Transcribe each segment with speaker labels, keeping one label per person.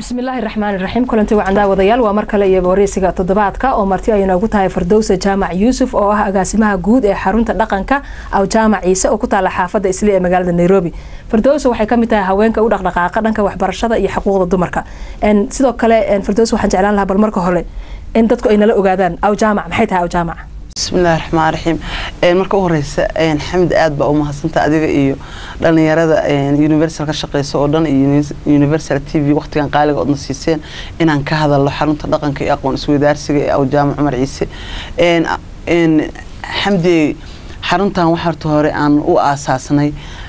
Speaker 1: بسم الله الرحمن الرحيم كلنتي وعندها وضيال ومركله iyo booreysiga toddobaadka oo marti ay nagu tahay Firdawsa Jaamac Yuusuf oo ah agaasimaha guud ee xarunta dhaqanka aw Jaamac Ciise oo ku taala xaafadda Isli ee magaalada Nairobi. Firdawsa waxay ka mid tahay haweenka u dhaqdhaqaaqa dhanka waxbarashada iyo xuquuqda dumarka. Sidoo kale Firdawsa waxaan jeclaan lahaa bal marka hore in dadku ay nala ogaadaan aw Jaamac maxay tahay aw Jaamac.
Speaker 2: بسم الله الرحمن الرحيم marka ugu horeysa xamid aad baa u mahadsantaa adiga iyo dhalinyarada universal ka shaqeyso oo dhan iyo universal TV waqtigan qaaliga oo nasiiseen inaan ka hadalno xarunta dhaqanka iyo aqoon isweydaarsiga ee aw Jaamac Umar Ciise xamdi xaruntan waxa hore aan u aasaasnay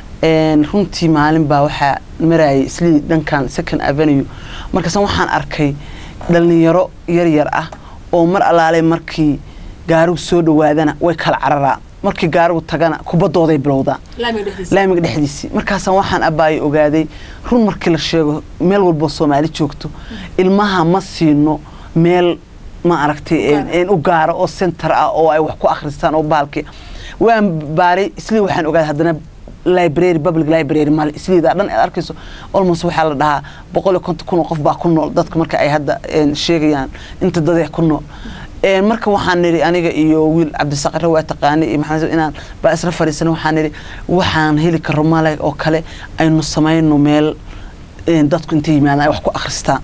Speaker 2: runtii maalin baa waxa maray Isli dhankan Second Avenue markaas waxaan arkay dhalinyaro yar ah oo mar alaale markii gaarigu soo dhawaadana way kala cararaan markii gaarigu tagana kubadooday bilowdaan laamiga dhexdiisii markaas waxaan abaay ogaaday run markii la sheego meel walba Soomaali joogto ilmaha ma siino meel ma aragtay u gaaro oo center ah oo ay wax ku akhristaan oo baalki waan baaray Isli waxaan ogaaday hadana library public library mal Isliida dhan arkayso almost waxa la dhahaa 150 qof baa ku nool dadka marka ay hadda sheegayaan inta dad ay ku nool marka waxaan niri aniga iyo wiil Cabdisaqar waa taqaani iyo Maxamed inaan ba isla fariisano waxaan niri waxaan heli karo malay oo kale aynu sameeyno meel dadku intay yimaadaan wax ku akhristaan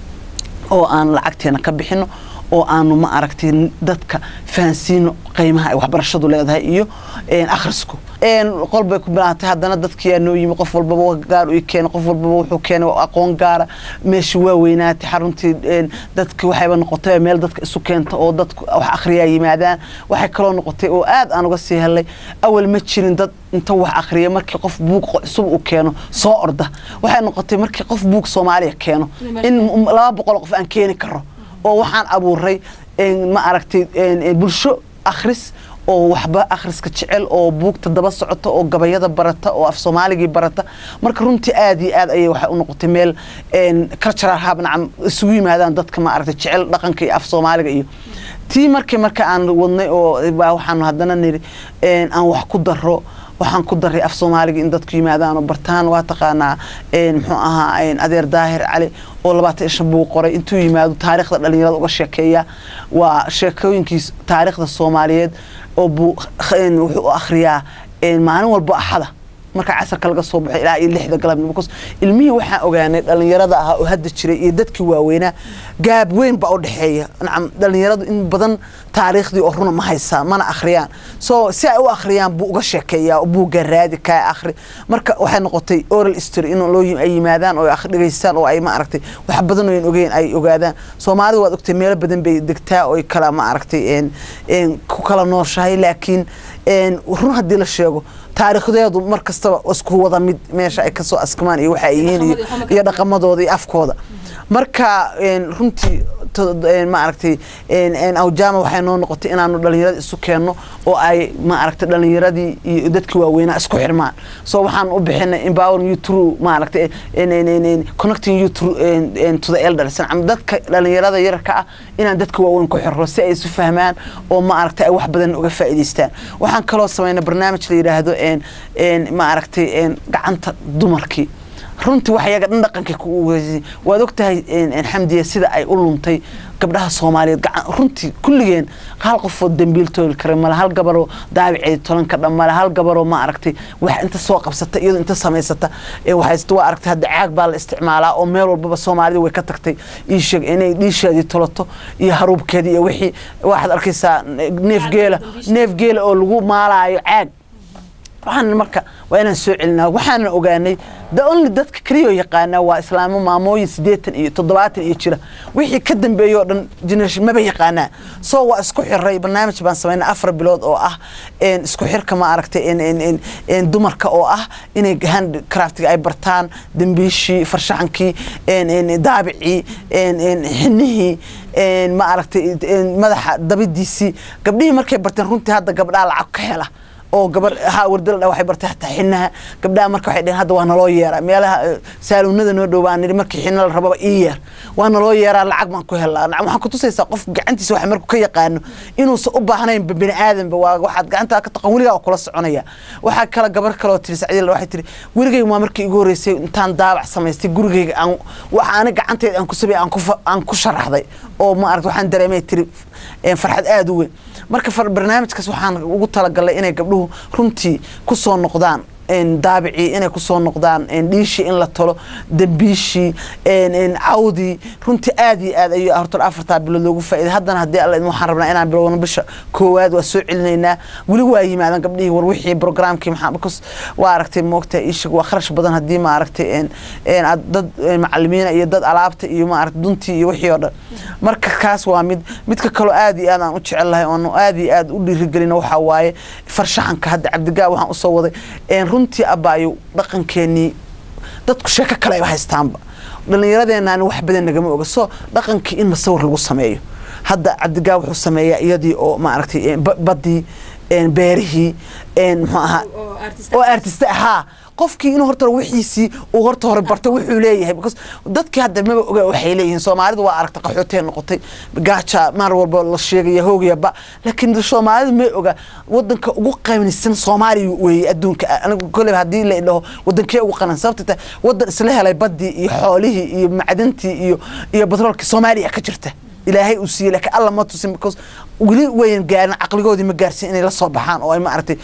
Speaker 2: oo aan lacagteena ka bixino oo aanu ma aragtay dadka fahansiino qiimaha ay waxbarashadu leedahay iyo akhrisku qolbay ku bilaatay hadana dadkii aanu yimi qof walba gaar u keenay qof walba wuxuu keenay aqoon gaar meeshii waa weynaatay xaruntii dadkii waxayba noqotay meel dadka isu keento oo dadku wax akhriyaa yimaadaan waxay kala noqotay oo aad aan uga sii helay awal ma jirin dad inta wax akhriya markii qof buug cusub u keeno soo orda waxay noqotay markii qof buug Soomaaliya keeno in 200 qof aan keeni karo oo waxaan abuuray ma aragtay bulsho akhris oo waxba akhriska jecel oo buugta daba socota oo gabayada barata oo af Soomaaliga barata marka runtii aad iyo aad ay waxa u noqotay meel cultural hub nacam isugu yimaadaan dadka ma aragtay jecel dhaqanka iyo af Soomaaliga iyo tii marka aan wadnay oo waxaan hadana niri aan wax ku daro waxaan ku daray af Soomaaliga in dadku yimaadaan oo bartaan waa taqaanaa muxuu ahaa adeer daahir cali oo 25 buu qoray intuu yimaado taariikhda dhalinyarada uga sheekeeya waa sheekooyinkiis taariikhda Soomaaliyeed oo wuxuu akhriyaa maalin walba axada marka casarka laga soo baxay ilaa 6 galabnimo because ilmihi waxa ogaanay dhalinyarada ah oo hadda jiray iyo dadkii waaweena gaab weyn ba u dhaxeeya dhalinyaradu in badan taariikhdii oo runa ma haysaa mana akhriyaan soo si ay u akhriyaan buu uga sheekeeyaa buu garaadi ka akhri marka waxay noqotay oral history in loo yimaadaan oo akhrigeystaan oo ay ma aragtay wax badan oo ogeen ay ogaadaan Soomaalidu waad ogtay meel badan bay degtaa oo kala ma aragtay ku kala nooshahay laakiin run hadii la sheego taariikhdeedu markasta isku wada mid meesha ay ka soo askamaan iyo waxa ay yihiin iyo dhaqamadooda iyo afkooda marka runtii ma aragtay aw Jaamac waxay noo noqotay inaanu dhalinyarada isu keenno oo ay ma aragtay dhalinyaradii iyo dadkii waaweena isku xirmaan soo waxaan u bixinay empowering you through ma aragtay connecting you to the elders dadka dhalinyarada yarka ah inaan dadka waaweyn ku xirro si ay isu fahmaan oo ma aragtay ay wax badan uga faa'iideystaan waxaan kaloo sameynay barnaamij la yiraahdo ma aragtay gacanta dumarkii runtii wax yaga dhaqanka ku waad ogtahay xamdiya sida ay u luntay gabdhaha Soomaaliyeed runtii kulligeen hal qof oo dambiil tool kare mal hal gabaro daabicay tolan ka dhamal hal gabaro ma aragtay wax inta soo qabsata iyadoo inta sameysata waxay isku aragtay hadda caag baa la isticmaalaa oo meel walba Soomaalidu way ka tagtay ii sheeg inay dhiisheedii tolato iyo haruubkeedii iyo wixii waxaad arkaysaa neef geela oo lagu maalaayo caag waxaan marka waa inaan soo celinaa waxaan ogaanay only dadka kaliya yaqaana waa islaamo maamooyin 80 iyo 70 iyo jira wixii ka dambeeyo dhan generation ma yaqaana soo waa isku xiray barnaamij baan sameynaa 4 bilood oo ah isku xirka ma aragtay dumarka oo ah inay handcraftiga ay bartaan dambiishii farshaxankii daabici xinnihi ma aragtay madaxa dabidiisi gabdhihii markay barteen runtii hadda gabdhaha lacag ka hela oo gabar wardal waxay bartay hatta xinaha gabdhaha marka waxay dheen hadda waa naloo yeeraa meelaha saaluunada noo dhowaan markii xina la rabo yeer waa naloo yeeraa lacag ma ku helaa waxaan ku tusaysaa qof gacantiisa wax markuu ka yaqaano inuu u baahnayn bini aadanba waa waxaad gacanta ka taqan waligaa kula soconaya waxa kala gabar kale oo tiri Sacdiil waxay tiri gurigeyga ma markii igu horeysay intaan daabac samaystay gurigeyga aan waxaan gacanteed aan ku sabay aan ku sharaxday oo ma aragto waxaan dareemay tiri farxad aad u weyn marka barnaamijkaas waxaan ugu talagalay inay gabdhuhu runtii ku soo noqdaan daabici inay ku soo noqdaan dhiishi in la talo dambiishi cawdi runtii aad iyo aad ayuu horta 4 bilood loogu faa'iiday haddana hadii alla waxaan rabnaa inaan bilowno bisha koowaad waa soo celinaynaa wali waa yimaadaan gabdhihii war wixii programkii maxaa because waa aragtay moogta ishig waa kharash badan hadii ma aragtay dad macallimiina iyo dad alaabta iyo ma aragtay duntii iyo wixii oo dhan marka kaas waa midka kale aad iyo aad aan u jecelahay oo aad iyo aad u dhiirigelina waxa waaye farshaxanka hadda Cabdigaa waxaan u soo waday runtii abaayo dhaqankeeni dadku sheeko kale ay haystaanba dhalinyaradeenaan wax badan nagama oga soo dhaqankii in masawir lagu sameeyo hadda Cabdigaa wuxuu sameeyaa iyadii oo ma aragtay badii beerihii muxuu ahaa oo artist ahaa qofkii inuu horta wixiisi uu horta hore barto wuxuu leeyahay because dadkii hadda ma oga waxay leeyihiin Soomaalidu waa aragtay qaxooteen noqotay gaaja mar walba la sheegay hoogayaba laakiin Soomaalidu ma oga wadanka ugu qaybnisan Soomaaliya way adduunka anigu kulay hadii la ilaho wadankii ugu qanan sababta wadan isla helay badii iyo xoolihii iyo macdantii iyo batroolka Soomaaliya ka jirta ilaahay u siiyay laakiin alla ma tusin because wali weyn gaarin aqligoodii ma gaarsin inay la soo baxaan oo ay ma aragtay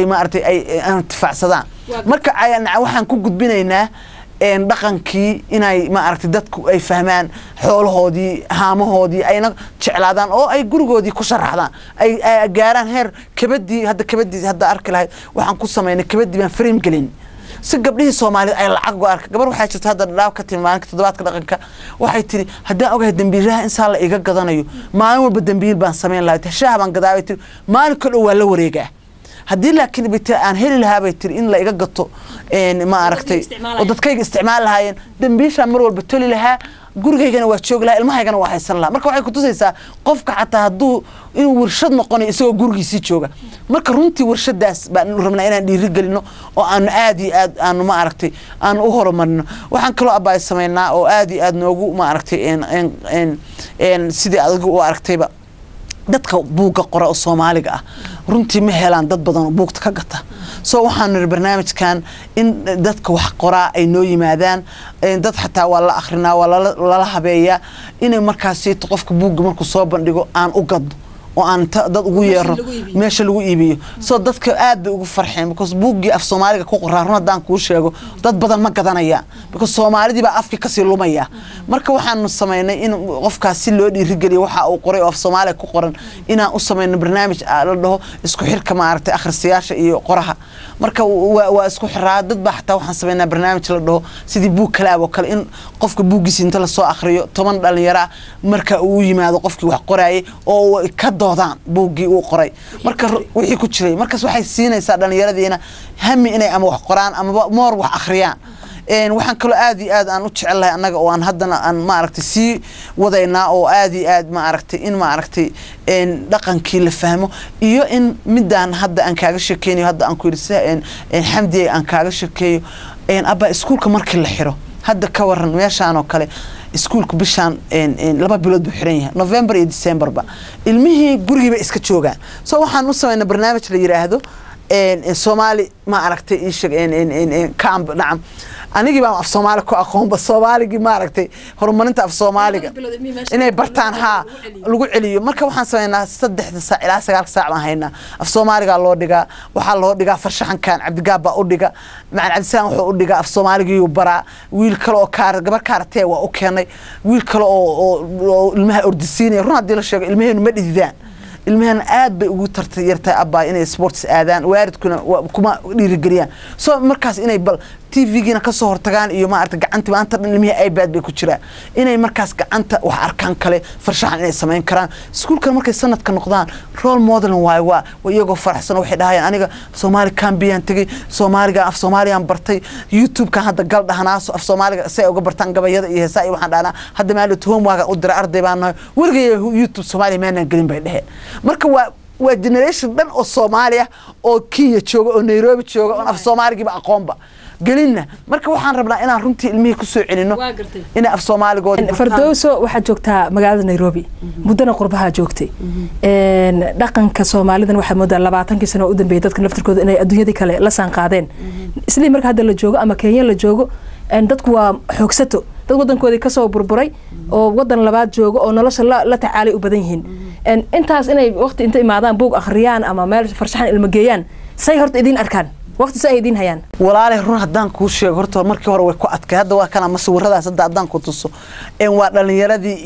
Speaker 2: ay intifaacsadaan marka waxaan ku gudbinaynaa dhaqankii inay ma aragtay dadku ay fahmaan xoolahoodii haamahoodii ayna jeclaadaan oo ay gurigoodii ku sharaxdaan ay gaaraan heer kabadii hadda arki lahayd waxaan ku sameynay kabadii baan frame gelin si gabdhihii Soomaaliyeed ay lacag u arka gabar waxay jirtaa hadda dhaaf ka timaankii toddobaadka dhaqanka waxay tiri haddaan ogahay dambiilaha insaan la iga gadanayo maalin walba dambiil baan sameyn lahayd shaah baan gadaabay tiri maalin kale waa la wareegaa haddii laakiin bita aan heli lahaa bay tiri in la iga gato ma aragtay oo dadkayga isticmaal lahaayeen dambiisha mar walba toli lahaa gurigeygana waa joog lahaa ilmahaygana waa haysan lahaa marka waxay ku tusaysaa qofka xataa hadduu inuu warshad noqonayo isagoo gurigiisii jooga marka runtii warshadaas baan rabnaa inaan dhiirigelino oo aan aad iyo aad aan ma aragtay aan u horumarino waxaan kaloo abaay sameynaa oo aad iyo aad noogu ma aragtay sidii adigu u aragtayba dadka buuga qora oo Soomaaliga ah runtii ma helaan dad badan oo buugta ka gata soo waxaan barnaamijkan in dadka wax qoraa ay noo yimaadaan dad xataa waa la akhrinaa waa la habeeyaa inay markaas qofka buugga markuu soo bandhigo aan u gado oo aan dad ugu yeero meesha lagu iibiyo soo dadka aad bay ugu farxeen because buuggii af Soomaaliga ku qoraa runadaan ku sheego dad badan ma gadanaya because Soomaalidii baa afki ka sii lumaya marka waxaan sameeynay in qofkaas si loo dhiirigeliyo waxa uu qoray oo af Soomaaliga ku qoran inaan u sameeyno barnaamij la dhaho isku xirka ma aragtay akhristayaasha iyo qoraha marka waa isku xiraa dad baa xataa waxaan sameeynaa barnaamij la dhaho sidii buug kalaab oo kale in qofka buuggiisa inta la soo akhriyo 10 dhalinyaro marka uu yimaado qofkii wax qoraayay oo ka doodaan buuggii uu qoray marka wixii ku jiray markaas waxay siinaysaa dhalinyaradiina hami inay ama wax qoraan ama moor wax akhriyaan waxaan kale aad iyo aad aan u jecelahay anaga oo aan haddana aan ma aragtay si wadaynaa oo aad iyo aad ma aragtay in ma aragtay dhaqankii la fahmo iyo in midaan hadda aan kaaga sheekeynayo hadda aan ku yiri xamdi aan kaaga sheekeeyo abba iskuulka markii la xiro hadda ka waran meeshaan oo kale iskuulku bishaan 2 bilood buu xiran yahay November iyo December ba ilmihii gurigiiba iska joogaan soo waxaan u sameeynaa barnaamij la yiraahdo Soomaali ma aragtay ishag camp nacam anigi baan af Soomaali ku aqoon ba Soomaaligi ma aragtay horumarinta af Soomaaliga inay bartaan lagu celiyo marka waxaan sameeynaa 3 saac ilaa 9 saac baan haynaa af Soomaaliga loo dhigaa waxa loo dhigaa farshaxankan Cabdigaa baa u dhiga macaan Cabdisaan wuxuu u dhigaa af Soomaaliga uu baraa wiil kale oo gabar kaartay waa u keenay wiil kale oo ilmaha ordisiinay run hadii la sheego ilmaheenu ma dhididaan ilmahan aad bay ugu yartay abba inay sports aadaan waaridkuna kuma dhiirigeliyaan soo markaas inay bal TV-gina ka soo hortagaan iyo ma aragtay gacanta maanta dhan ilmihii iPad bay ku jiraan inay markaas gacanta wax arkaan kale farshaxan inay sameyn karaan iskuulka markay sanadka noqdaan role model waa iyagoo faraxsan waxay dhahayaan aniga Soomaali Cambian tagay Soomaaliga af Soomaaliyan bartay YouTube-ka hadda gal dhahnaa af Soomaaliga say uga bartaan gabayada iyo heesaa waxaan dhahnaa hadda maalinta homework u diray arday baan nahay wargay YouTube Soomaali ma aanan gelin bay dhaheen marka waa وجنريشن دن أو سوماليا أو كينيا تشوجا أو نيروبي تشوجا أو أف سومالي جيب أقوم قلنا مركب وحنا ربنا إنا رنتي المية كسر إنه إنا أف سومالي جود
Speaker 1: فردوسو واحد جوكتها مقالة نيروبي مدنا قربها جوكتي دقن كسومالي ذن واحد مدة لبعتن كسنة قدام بيتات كنفتر كود إن الدنيا دي كله لسان قاعدين إسلي مركب هذا اللي جوجا أما كينيا اللي جوجا إن دتكوا حكسته dad wadankooda ka soo burburay oo wadan labaad joogo oo nolosha la tacaali u badan yihiin intaas inay waqti inta imaadaan buug akhriyaan ama meel farshaxan ilmo geeyaan say horta idin arkaan waqti say idin hayaan
Speaker 2: walaalay run hadaan ku sheego horta markii hore way ku adkay hadda waa kana masawiradaas hadaan ku tuso waa dhalinyaradii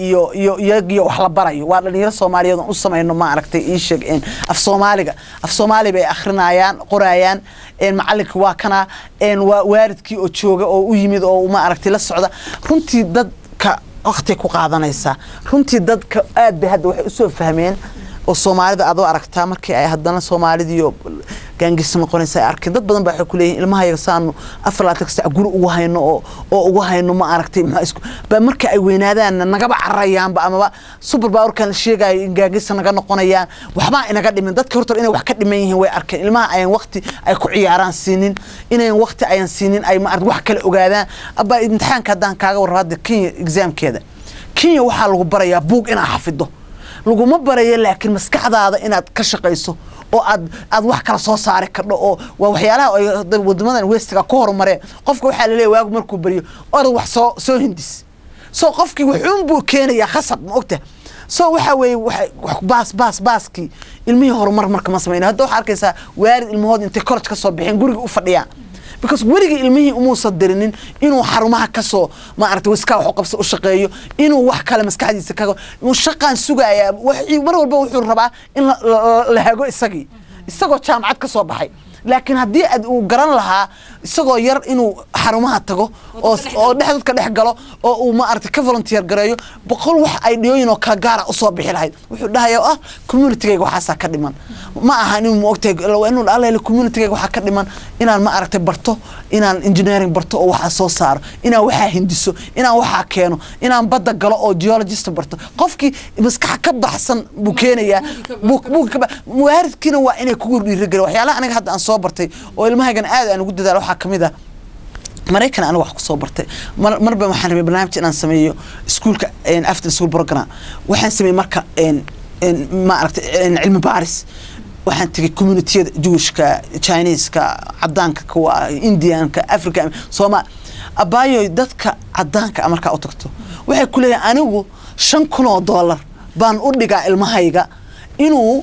Speaker 2: iyo wax la barayo waa dhalinyaro Soomaaliyeed oo u sameeyno ma aragtay ii sheeg af Soomaali bay akhrinayaan qorayaan macallinka waa kana waa waaridkii oo jooga oo u yimid oo ma aragtay la socda runtii dadka waqti ku qaadanaysa runtii dadka aad bay hadda waxay u soo fahmeen oo Soomaalida aad u aragtaa markii ay haddana Soomaalidiyo gaangis noqonaysa arkay dad badan baa waxa ku leeyihiin ilmaha yarsaano aflaad ka guri ugu hayno oo ugu hayno ma aragtay maxaa isku ba markii ay weynaadaan nagaba carayaan ba ama super power kan sheegay in gaangis naga noqonayaan waxba inaga dhimin dadka horta inay wax ka dhiman yihiin way arkeen ilmaha ay waqti ay ku ciyaaraan siinin inay waqti ay siinin ay ma arag wax kale ogaadaan aba imtixaanka hadaan kaaga warrada Kenya examkeeda Kenya waxa lagu barayaa buug inaad xafido laguma barayo laakiin maskaxdaada inaad ka shaqeyso oo aad wax kala soo saari kardo oo waxyaalaha wadamadan westiga ku horumareen qofka waxa la leeyahay waagu markuu bariyo oo wax soo hindis soo qofkii wuxuu buu keenaya khasab ma ogta soo waxa weey wax baaski ilmihi horumar marka ma sameeyay hadda waxa arkaysaa waarid ilmahood intay college ka soo bixin guriga u fadhiyaan because wariga ilmihi uma sadirinin inuu xarumaha ka soo ma aragtay iska wax qabso u shaqeeyo inuu wax kale maskaxdiisa ka uu shaqaan sugaya mar walba wuxuu rabaa in la hago isagoo jaamacad ka soo baxay laakiin hadii aad uu garan lahaa isagoo yar inuu xarumaha tago oo dadka dhex galo oo uu ma aragtay ka volunteer gareeyo boqol wax ay dhiyooyin oo ka gaar u soo bixi lahayd wuxuu dhahayaa community-ga waxa ka dhiman ma aha inuu moogtay inuu alla community-ga waxa ka dhiman inaan ma aragtay barto inaan engineering barto oo waxa soo saaro inaan waxa hindiso inaan waxa keeno inaan badda galo oo geologist barto qofkii maskax ka baxsan buu keenaya waaridkiina waa inay ku dhiirigeliyaan waxyaalaha aniga hadda aan soo bartay oo ilmahaygan aad aan ugu dadaalo waxa kamid ah Mareykan aniga wax ku soo bartay marba waxaan rabay barnaamij inaan sameeyo iskuulka after school program waxaan sameeyay marka ma aragtay cilmi baaris waxaan tagay community-da Jewishka Chinese-ka cadaanka kuwa Indian-ka African Soomaali abayo dadka cadaanka marka u tagto waxay ku leeyahay anigu $5,000 baan u dhigaa ilmahayga inuu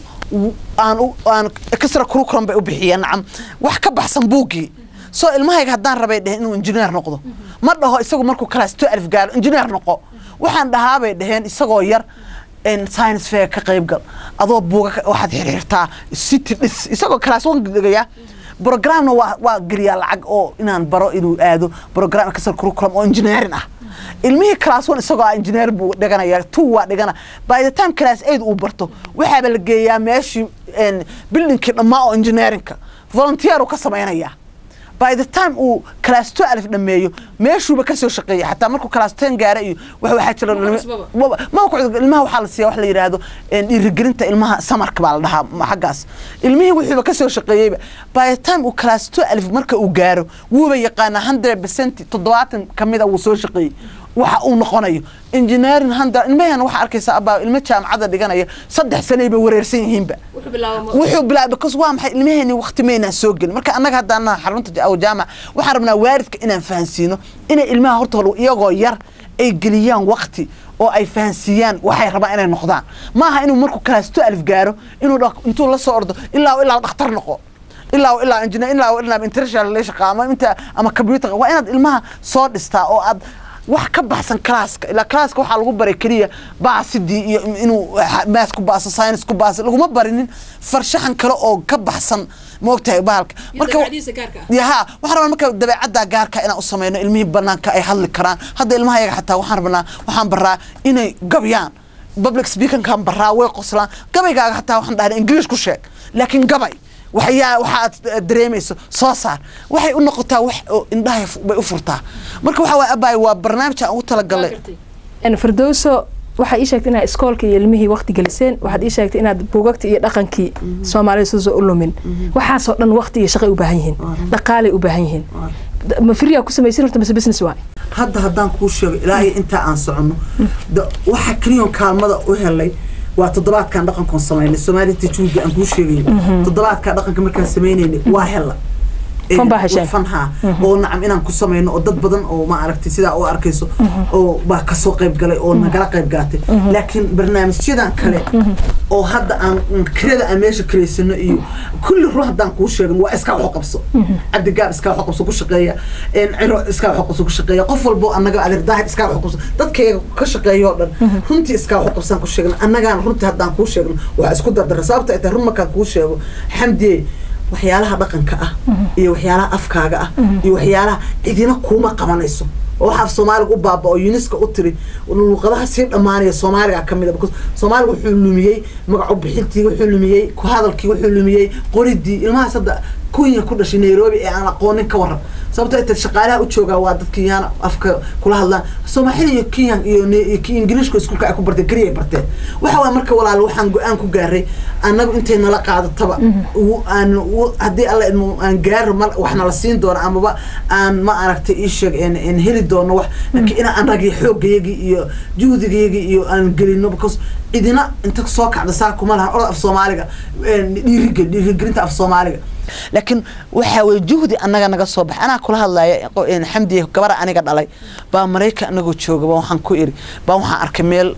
Speaker 2: aan kasra curriculum bay u bixiyaan wax ka baxsan buugi soo ilmahayga hadaan rabay dhahay inuu engineer noqdo ma dhaho isagu markuu class 12 gaaro engineer noqo waxaan dhahaabay dhaheen isagoo yar science fair ka qayb gal adoo buuga waxaad xiriirtaa city isagoo class 1 dhigaya programna waa gariya lacag oo inaan baro inuu aado program kasra curriculum oo engineering ah ilmihi class 1 isagoo engineer buu dhiganaya 2 waa dhigana by the time class 8 uu barto waxa la geeyaa meeshii building-ka dhamaa oo engineering-ka volunteer uu ka sameeynaya by the time uu class 12 dhameeyo meeshuuba ka soo shaqeeyay hatta markuu class 10 gaaro iyo waxa jira ma ku ilmaha waxa la siiyaa wax la yiraahdo dhiirigelinta ilmaha samarka baa la dhahaa xagaas ilmihi wuxuu ka soo shaqeeyay by the time uu class 12 marka uu gaaro wuuba yaqaan 100% 70 kamida uu soo shaqeeyay waxa uu noqonayo engineering handa ilmahan waxa arkaysa abaa ilmo jaamacada dhiganaya 3 sano bay wareersan yihiinba wuxuu bilaabay because waa maxay ilmahani waqti meena soo gal marka anaga hadana xarunta aw jaamac waxa rabnaa waaridka inaan fahansiino in ilmaha horta iyagoo yar ay geliyaan waqti oo ay fahansiiyaan waxay rabaan inay noqdaan ma aha inuu markuu class 12 gaaro intuu la soo ordo ilaa dhakhtar noqo ilaa engineer ilaa international relation qaama inta ama computer waa inaad ilmaha soo dhistaa oo aad wax ka baxsan classka ila classka waxa lagu baray kaliya baasidii iyo inuu math ku baaso science ku baaso laguma barinin farshaxan kale oo ka baxsan moogtahay baalka marka yaha waxa rabaa marka dabeecada gaarka inaan u sameeyno ilmihi banaanka ay hadli karaan hadda ilmahayaga xataa waxaan baraa inay gabyaan public speaking kan baraa way qoslaan gabaygaaga xataa waxaan dhahay English ku sheeg laakiin gabay waxaad dareemayso soo saar waxay u noqotaa wax indhaha bay u furtaa marka waxa waa abay waa barnaamij aan u tala galay
Speaker 1: Firdawso waxa ii sheegtay inaad iskoolka iyo ilmihii waqti geliseen waxaad ii sheegtay inaad buugagta iyo dhaqankii Soomaaliya soo u lumin waxa soo dhan waqti iyo shaqo u baahan yihiin dhaqaale u baahan yihiin ma firiya ku sameeyay horta mas business waay
Speaker 3: hadda haddaan kuu sheego ilaa inta aan socono waxa kaliyoon kaalmada u helay waa toddobaadkan dhaqankan sameeynay Soomaaliya tijuuga aan kuu sheegay toddobaadka dhaqanka markaan sameeynay waa hela fanha oo nacam inaan ku sameeyno oo dad badan oo ma aragtay sida oo arkayso oo ba ka soo qayb galay oo nagala qayb gaatay laakiin barnaamijyadan kale oo hadda aan kirada meesha kireysano iyo kulli ruux hadaan ku sheegno waa iska wax qabso Cabdi Gaab iska wax qabso ku shaqeeya ciro iska wax qabso ku shaqeeya qof walbo anaga adeer daahir iska wax qabso dadkayga ka shaqeeyo dhan runtii iska wax qabsan ku sheegno anaga runtii hadaan ku sheegno waa isku dardar sababta ay run marka ku sheego Xamdi waxyaalaha dhaqanka ah iyo waxyaalaha afkaaga ah iyo waxyaalaha idina kuma qabanayso waxa Soomaaliga u baaba oo UNESCO u tiri luqadaha si dhamaanaya Soomaaliga kamid ah Soomaaliga wuxuu lumiyay magac u bixintii wuxuu lumiyay ku hadalkii wuxuu lumiyay qoridii ilmaha sadda kunya ku dhashay Nairobi ee aan aqoonin ka waran sababtoo ay shaqaalaha u jooga waa dadkiyana afka kula hadlaan Soomaaliya iyo Kenyan iyo Ingiriiska isku ka ku bartay kariye bartay waxa waa marka walaal waxaan go'aan ku gaaray anagu intee nala qaadantaba aan hadii alla aan gaar waxna la siin doono ama aan ma aragtay ii sheeg in heli doono wax laakiin aan ragay xoogaygi iyo juudigaygi iyo aan gelino because idina inta soo kacda saakuma laha af Soomaaliga dhiirigelinta af Soomaaliga laakiin waxa way juhdi anaga naga soo bax ana kula hadlaaya in Xamdi gabar aniga dhalay ba Mareyka anagu jooga waxaan ku iri ba waxaan arkay meel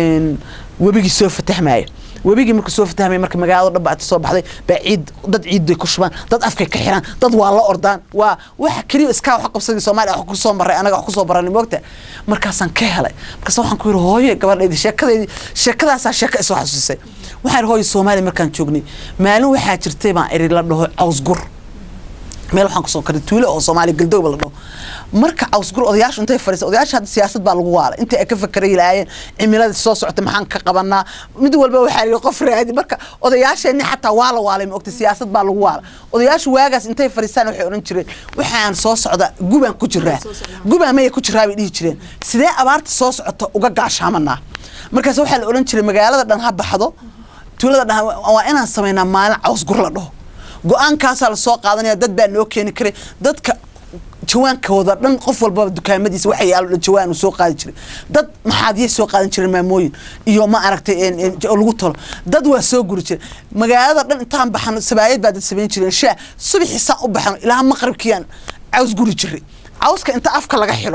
Speaker 3: wabigi soo fatahmay wabigi markuu soo fatahmay marka magaalada dhabaad soo baxday baciid dad ciid ku shubaan dad afka ka xiran dad waa la ordaan waa waxa kaliya iska wax qabsaday Soomaaliya wax ku soo maray anaga wax ku soo baranay moogta markaas aan ka helay markaas waxaan ku iri hooyo gabadheedii sheekadaas sheeka isoo xasuusay waxaan hooyo Soomaaliya markaan joognay maalin waxa jirtay baan iri la dhaho Awsgur meel waxaan ku soo karay tuulo oo Soomaaliya galdow la dhaho marka Awsgur odayaashu intay fariisay odayaasha hadda siyaasad baa lagu waala inta ay ka fakarayeen laayeen cimilada soo socota maxaan ka qabanaa mid walba waxa ay qof raadi marka odayaashani xataa waa la waalay ma ogta siyaasad baa lagu waala odayaashu waagaas intay fariisaan waxay oran jireen waxaan soo socda gubaan ku jiraa gubaan ma ku jiraa bay dhihi jireen sidee abaarta soo socota uga gaashaamanaa markaas waxa la oran jiray magaalada dhan ha baxdo tuulada dhan waa inaan sameynaa maalin Awsgur la dhaho go'aankaas la soo qaadanaya dad baa noo keeni karay dadka jawaankooda dhan qof walba dukaamadiisa waxa yaalo jawaan uu soo qaadi jiray dad maxaadiyay soo qaadan jiray maamooyin iyo ma aragtay lagu tolo dad waa soo guri jiray magaalada dhan intaan baxan sabaayad baa dad sameyn jiray shaa subaxii saa u baxan ilaa maqribkiyaan caws guri jiray cawska inta afka laga xiro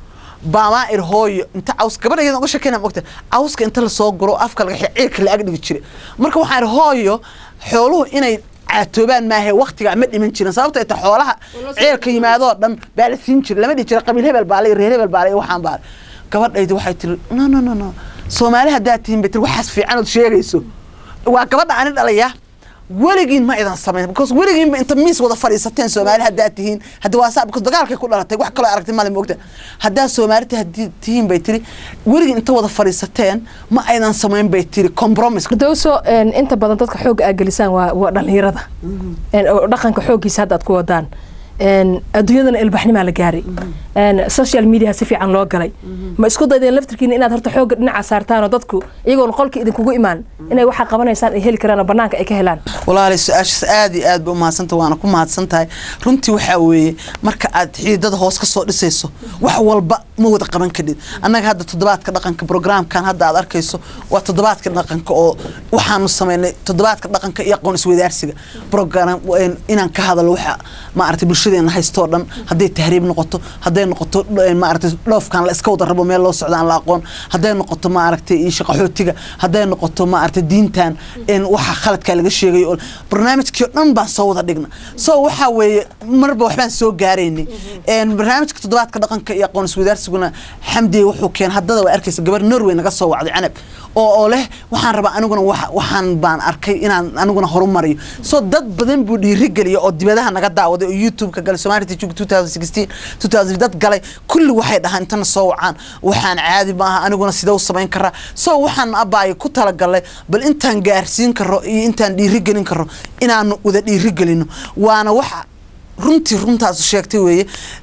Speaker 3: baama hooyo inta caws gabadheeda uga shaqeynaa mogta cawska inta la soo guro afka laga xiro ciirka la ag dhigi jiray marka waxaan hooyo xooluhu inay عتوبان ما هي وقت عمد من شيء صارت تحولها عير كيمادو دم بالسين شيء لما دي قبيل هبل بالي رهبل هبل بالي وحان بال قبل ايدي waxay tiri no Soomaaliya daatiin beter waxas fiican oo sheegayso waa gabadha aan dhalaya waligiin ma idan sameeyay because waligiin ba inta miis wada fariisateen Soomaaliya daatiin hadda waa saab because dagaalkay ku dhalatay wax kale aragtay maalin moogta hadda Soomaaliya hadii bay tiri waligiin inta wada fariisateen ma aydan sameeyay bay tiri compromise
Speaker 1: dawso inta badan dadka xoog ay galisaan waa dhalinyarada dhaqanka xoogiisa hadda ku wadaan adduunyadana ilbaxnimo la gaaray social media si fiican loo galay ma isku daydeen laftirkiina inaad horta xoog dhinaca saartaan oo dadku iyagoo qolka idin kugu imaan inay waxa qabanaysaan ay heli karaan banaanka ay ka helaan
Speaker 2: walaal su'aashaas aad iyo aad buu mahadsantahay waana ku mahadsantahay runtii waxa weeye marka aad xididada hoos ka soo dhisayso wax walba ma wada qaban kadib annaga hadda toddobaadka dhaqanka programkan hadda aad arkayso waa toddobaadka dhaqanka oo waxaanu sameynay toddobaadka dhaqanka iyo aqoon isweydaarsiga program inaan ka hadalo waxa ma aragtay bulshadeena haysto dhan haday tahriib noqoto haday noqoto ma aragtay dhoofkan la iska wada rabo meel loo socdaan la aqoon haday noqoto ma aragtay shaqo xootiga haday noqoto ma aragtay diintan in waxa khaladka laga sheegay oo barnaamijkii dhan baan soo wada dhigna soo waxa weeye marba waxbaan soo gaareynay barnaamijka toddobaadka dhaqanka iyo aqoon isweydaarsiguna Xamdi wuxuu keen haddada waa arkaysa gabar Norway naga soo wacday canab oo leh waxaan rabaa aniguna waxaan baan arkay inaan aniguna horumariyo soo dad badan buu dhiirigeliyo oo dibadaha naga daawaday oo YouTube ka gal Soomaaliya 2016 2000 dad galay kulli waxay dhahaan tan soo wacaan waxaan caadi ma aha aniguna sidoo sameyn kara soo waxaan abaay ku tala galay bal intaan gaarsiin karo iyo intaan dhiirigelin karo inaan wada dhiirigelino waana waxa runtaas sheegtay weeye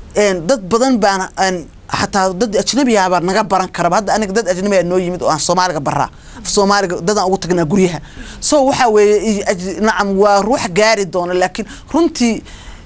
Speaker 2: dad badan baan حتى ضد أجنبي يا بار نجا بران كرب هذا أنا ضد أجنبي إنه يمد وعن صومالي برا صومالي ضد أنا أقول تجنا جريها وحاول نعم وروح جاري دون لكن رنتي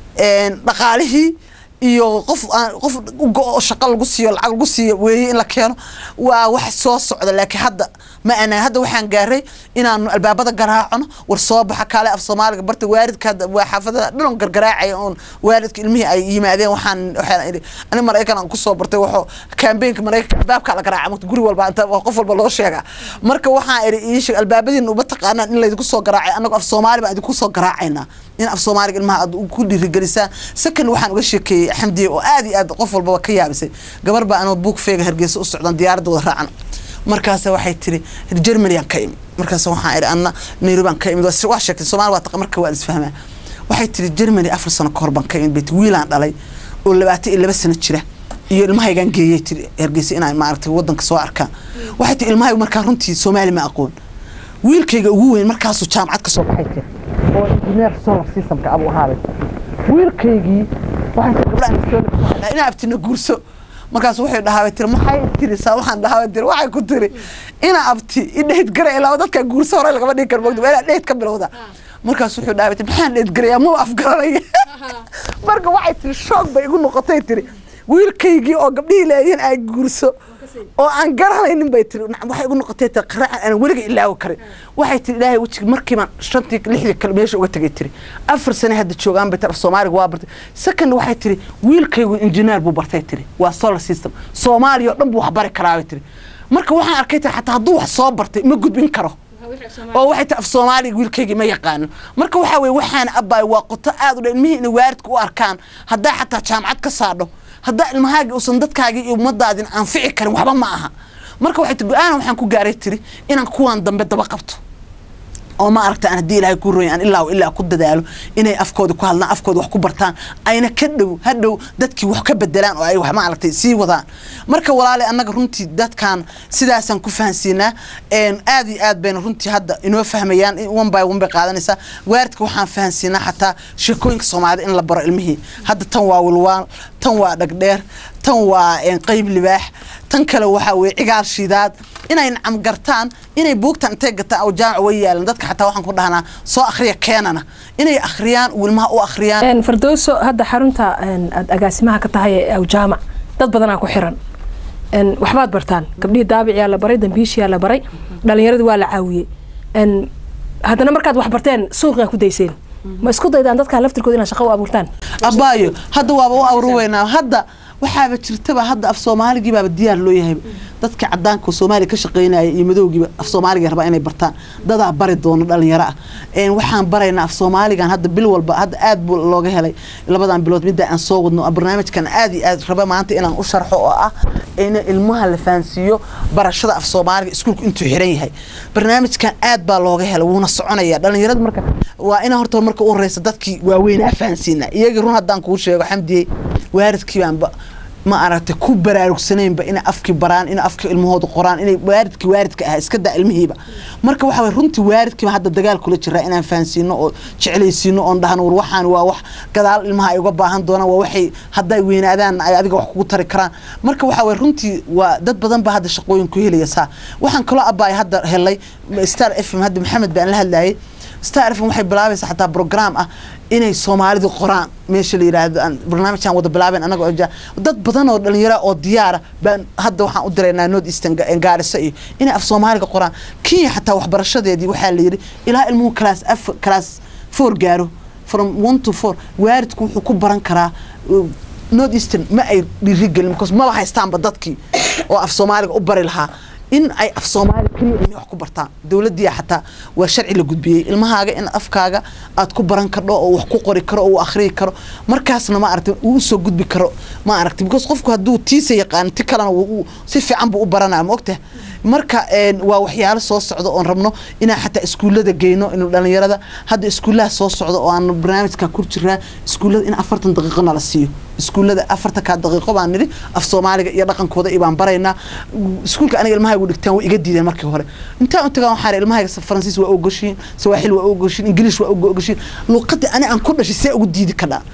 Speaker 2: نقاله iyo qof shaqal gusiyo lacag gusiyo weey in la keeno waa wax soo socda laakiin hadda waxaan gaaray inaan albaabada garaacno war soo baxa kale af Soomaaliga barta waaridka waa xaafadada dhulon gargaraacay oo waaridka ilmihi ay yimaadeen waxaan ana Mareykan aan ku soo bartay waxa campaign Mareykan albaabka la garaaco guri walba inta qof walba loo sheega marka waxaan ii albaabadii u bataqaanaan in la idinku soo garaacay anagu af Soomaali baa idinku soo garaacayna in af Soomaaliga ilmaha ku dhiirigelisaan sakan waxaan uga sheekay xamdi oo aad qof walba ka yaabisay gabar baa anoo book feega Hargeysa u socdan diyaaradda raacan markaas waxay tiri Germany aan ka imid markaas waxaan iri anna Nairobi aan ka imid wax sheekay Soomaali waa taqan marka waa isfahmaa waxay tiri Germany 4 sano ka hor baan ka imid wiilaan dhalay oo 22 sano jira iyo ilmahaygan geeyay tiri Hargeysa inaan ma aragtay wadanka soo arkaan waxay tiri ilmahay markaa runtii Soomaali ma aqoon wiilkayga ugu weyn markaas uu jaamacad ka soo baxay oo engineer solar system ka abu haaday wiilkaygii waxaan gabdhaha ina abtina guurso markaas wuxuu dhahay tir maxay tiri waxaan dhahay tir waxay ku tiri ina abti idheed garay ilaa dadka guurso hore laga dhigi karo wada dheed ka bilowda markaas wuxuu dhahay tir maxaan dheed garay ma afgaranay marka waxay tiri shock bay igu noqotay tiri wiilkaygii oo gabdhihii leeyeen ay guurso oo aan garanaynin bay tiri waxay igu noqotay qiraac aan waliga ilaaw karin waxay tiri ilaahay wajiga markii man 6 kale meesha uga tagay tiri 4 sano hadda joogaan bay tar Soomaaliga waa bartay second waxay tiri wiilkaygu engineer buu bartay tiri waa solar system Soomaaliya oo dhan buu wax bari karaa bay tiri marka waxaan arkay xataa hadduu wax soo bartay ma gudbin karo oo waxay taaf Soomaaliga wiilkayga ma yaqaan marka waxa weey waxaan abay waa qoto aad u dheermihii in waaridku u arkaan hadaa xataa jaamacad ka saadho hadaa ilmahaaga uusan dadkaaga iyo umadaadin anfici karin waxba ma aha marka waxay go'aan waxaan ku gaaray tiri inaan kuwan dambe daba qabto oo ma aragta aan hadii ilaahay ku rooyaan ilaa ku dadaalo inay afkooda ku hadlaan afkooda wax ku bartaan ayna ka hadhow dadkii wax ka bedelaan oo ay wax ma aragtay sii wadaan marka walaalahay anaga runtii dadkan sidaasan ku fahansiinaa aad iyo aad bayna runtii hadda inoo fahmayaan one by one bay qaadanaysa waaridka waxaan fahansiinaa xataa sheekooyinka Soomaalida in la baro ilmihii hadda tan waa walwaan tan waa dhagdheer tan waa qayb libaax tan kale waxa weey cigaal shidaad inay nacam gartaan inay buugtan intee gataan oo jaamac way yaalan dadka xataa waxaan ku dhahnaa soo akhriya keenana inay akhriyaan wilmaha u akhriyaan
Speaker 1: Firdawso hadda xarunta aad agaasimaha ka tahay oo jaamac dad badan ku xiran waxbaad bartaan gabdhii daabici la baray dambiishiya la baray dhalinyaradu waa la caawiyay haddana markaad wax barteen suuqa ku dayseen ma isku daydaan dadka laftirkooda inay shaqo u abuurtaan
Speaker 2: abaayo hadda waaba u abuurweynaa hadda waxaaba jirtaba hadda af Soomaaliga baa diyaar loo yahay dadka cadaanka Soomaaliga ka shaqeynaya iyo madowgiiba af Soomaaliga raba inay bartaan dada bari doono dhalinyaro ah waxaan baraynaa af Soomaaligan hadda bil walba hadda aad buu looga helay labadan bilood midda aan soo wadno barnaamijkan aad iyo aad raba maanta inaan u sharxo oo ah in ilmaha la fahansiyo barashada af Soomaaliga iskuulku intuu xiran yahay barnaamijkan aad baa looga helay wuuna soconaya dhalinyarada marka waa in horta marka u horeysa dadkii waaweyn fahansiina iyaga run hadaan ku sheego xamdiyay waaridkii baanba ma aragtay ku baraarugsaneenba in afki baraan in afki ilmahooda qoraan inay waaridka ah iska daa ilmihiiba marka waxa way runtii waaridkii hadda dagaal kula jira inaan fahansiino oo jeclaysiino oo dhahan war waxaan waa wax gadaal ilmaha ay uga baahan doonaan waa waxay hadday weynaadaan ay adiga wax kugu tari karaan marka waxa way runtii waa dad badan ba hadda shaqooyin ku helaysa waxaan kala abaay hadda helay Star FM hadda Maxamed baan la hadlayay Star FM waxay bilaabaysaa xataa program ah inay Soomaalidu qoraan meesha la yiraahdo barnaamijkan wada bilaabeen anaga oo dad badan oo dhalinyaro oo diyaar baan hadda waxaan u direynaa North Eastern Gaarisa inay af Soomaaliga qoraan kii xataa waxbarashadeedii waxa la yiri ilaa ilmuhu class 4 gaaro from 1 to 4 waaridku wuxuu ku baran karaa North Eastern ma ay dhiirigelin because ma haystaan dadkii oo af Soomaaliga u bari lahaa in ay af Soomaali kaliya inay wax ku bartaan dawladda xataa waa sharci la gudbiyay ilmahaaga in afkaaga aad ku baran kardo oo wax ku qori karo oo akhriyi karo markaasna ma aragtay uu soo gudbi karo ma aragtay because qofku haduu tiisa yaqaan ti kalena uu si fiican buu u baranaa ma ogtahay marka waa waxyaalo soo socdo oo rabno inaan xataa iskuulada geeyno in dhalinyarada hadda iskuulaha soo socdo oo aan barnaamijka ku jiraa iskuulada in 40 daqiiqo la siiyo iskuulada 40 daqiiqo baan niri af Soomaaliga iyo dhaqankooda ibaan baraynaa iskuulka aniga ilmaha ugu dhigtaan way iga diideen markii hore inta waxaan ilmaha Faransiis waa ogoshiin Swahili waa ogoshiin English waa ogoshiin luqadda ani aan ku dhashay si ugu diidi karaa